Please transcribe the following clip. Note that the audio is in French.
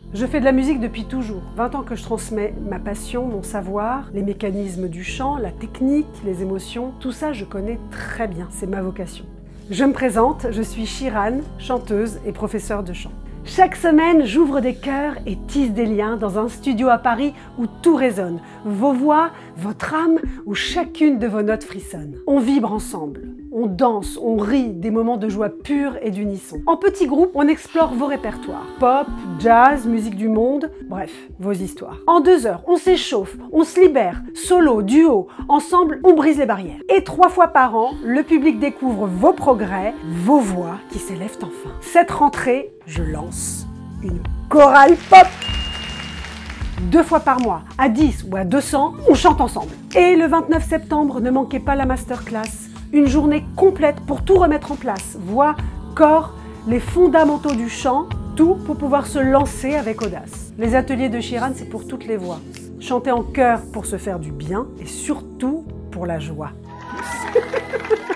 Je fais de la musique depuis toujours. 20 ans que je transmets ma passion, mon savoir, les mécanismes du chant, la technique, les émotions. Tout ça, je connais très bien. C'est ma vocation. Je me présente, je suis Sheeran, chanteuse et professeure de chant. Chaque semaine, j'ouvre des cœurs et tisse des liens dans un studio à Paris où tout résonne. Vos voix, votre âme, où chacune de vos notes frissonne. On vibre ensemble, on danse, on rit, des moments de joie pure et d'unisson. En petits groupes, on explore vos répertoires. Pop, jazz, musique du monde, bref, vos histoires. En 2 heures, on s'échauffe, on se libère, solo, duo, ensemble, on brise les barrières. Et 3 fois par an, le public découvre vos progrès, vos voix qui s'élèvent enfin. Cette rentrée, je lance une chorale pop. 2 fois par mois, à 10 ou à 200, on chante ensemble. Et le 29 septembre, ne manquez pas la masterclass. Une journée complète pour tout remettre en place. Voix, corps, les fondamentaux du chant, tout pour pouvoir se lancer avec audace. Les ateliers de Sheeran, c'est pour toutes les voix. Chanter en chœur pour se faire du bien et surtout pour la joie.